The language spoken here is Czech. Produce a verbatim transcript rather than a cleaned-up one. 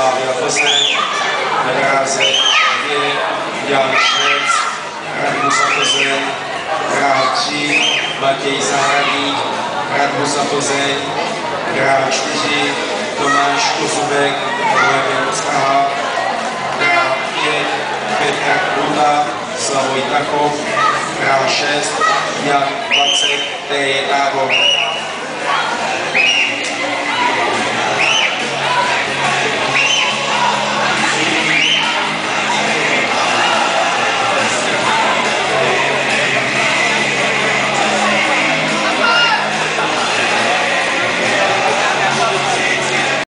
Slavia Plzeň, na dráze dvě Jan Švec, Radbuza Plzeň, dráha tři Matěj Zahradník, Radbuza Plzeň, dráha čtyři Tomáš Kozubek, Bohemian Praha, dráha pět Petr Ruda, Slavoj Tachov, dráha šest Jan dvacet, T je Tábor.